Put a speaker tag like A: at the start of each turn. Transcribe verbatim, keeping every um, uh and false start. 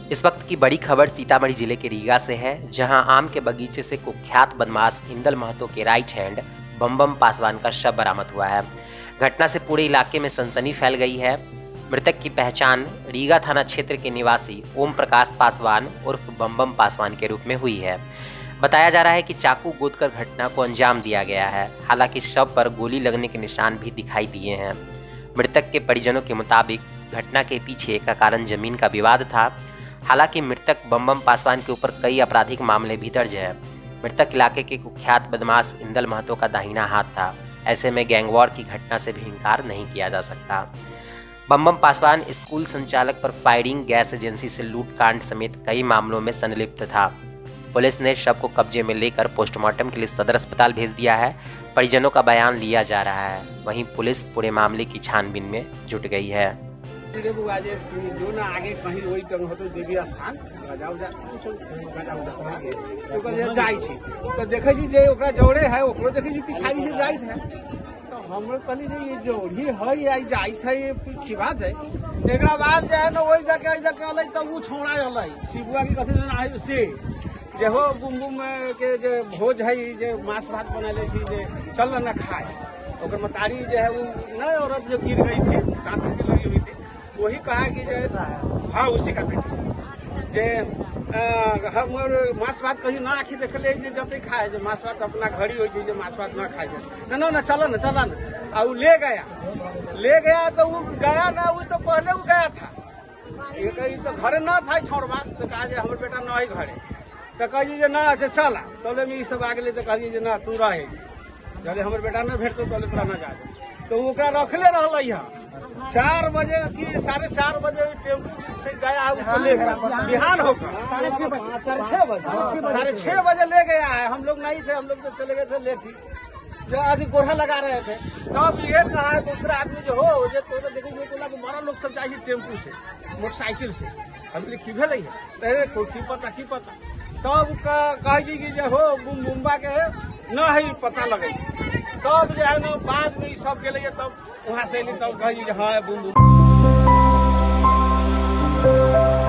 A: इस वक्त की बड़ी खबर सीतामढ़ी जिले के रीगा से है, जहां आम के बगीचे से कुख्यात बदमाश इंदल महतो के राइट हैंड बम बम पासवान का शव बरामद हुआ है। घटना से पूरे इलाके में सनसनी फैल गई है। मृतक की पहचान रीगा थाना क्षेत्र के निवासी ओम प्रकाश पासवान उर्फ बम बम पासवान के रूप में हुई है। बताया जा रहा है कि चाकू गोदकर घटना को अंजाम दिया गया है। हालांकि शव पर गोली लगने के निशान भी दिखाई दिए हैं। मृतक के परिजनों के मुताबिक घटना के पीछे का कारण जमीन का विवाद था। हालांकि मृतक बम बम पासवान के ऊपर कई आपराधिक मामले भी दर्ज है। मृतक इलाके के कुख्यात बदमाश इंदल महतो का दाहिना हाथ था। ऐसे में गैंगवॉर की घटना से भी इंकार नहीं किया जा सकता। बम बम पासवान स्कूल संचालक पर फायरिंग, गैस एजेंसी से लूटकांड समेत कई मामलों में संलिप्त था। पुलिस ने शव को कब्जे में लेकर पोस्टमार्टम के लिए सदर अस्पताल भेज दिया है। परिजनों का बयान लिया जा रहा है। वहीं पुलिस पूरे मामले की छानबीन में जुट गई है।
B: जो ना आगे कहीं वही टंग होतो देवी स्थान जाओ जा तो जाई छी तो देखे छी जे ओकरा जोड़े है ओकरो देखे छी पिछाड़ी से जाइत है। तो हमरो कहली जे ये जोड़ी है आई जाइत है ये की बात है। एकरा बाद जे है ना वही जाके जाके अलई तब उ छोड़ा अलई शिबुआ की कथि ना है से जे हो बुम बुम के जे भोज है जे मांस भात बनले छी जे चल ना खाए ओकर मतारी जे है वो न औरत जो गिर गई थी सांप की लगी हुई थी वही कहा कि जो हाँ उसी का बेटा जे हम मांस भात कहीं ना आखी देख ले जब खाए जो मांस भात अपना घड़ी हो जो मांस भात ना खाए ना ना ना चलो ना चला ना और ले गया ले गया तो वो गया ना उससे पहले वो गया था ये तो घरे ना था छोड़वा तो कहा जे हमारे बेटा ना ही घरे तो कही जे ना चला तोले में सब आ गए तो कही जे ना तू रहे जब हमारे बेटा न भेटतो तोले तोरा न जा तो ओकरा रखले रहल यहाँ चार बजे की साढ़े चार बजे टेम्पू से गया उसको लेकर बिहान होकर साढ़े छह बजे साढ़े छह बजे साढ़े छह बजे ले गया है। हम लोग नहीं थे, हम लोग तो चले गए थे लेट ही जो आज गोढ़ा लगा रहे थे। तब ये कहा है दूसरा आदमी जो हो जो तो देखो बोला कि बड़ा लोग सब जाइए टेम्पू से मोटरसाइकिल से हम लिखी भेल है की पता की पता तब कही कि जो हो बुम बुम्बा के न है पता लगे तब जो है ना बाद में सब गए तब वहाँ से तब कही हाँ बुम बुम।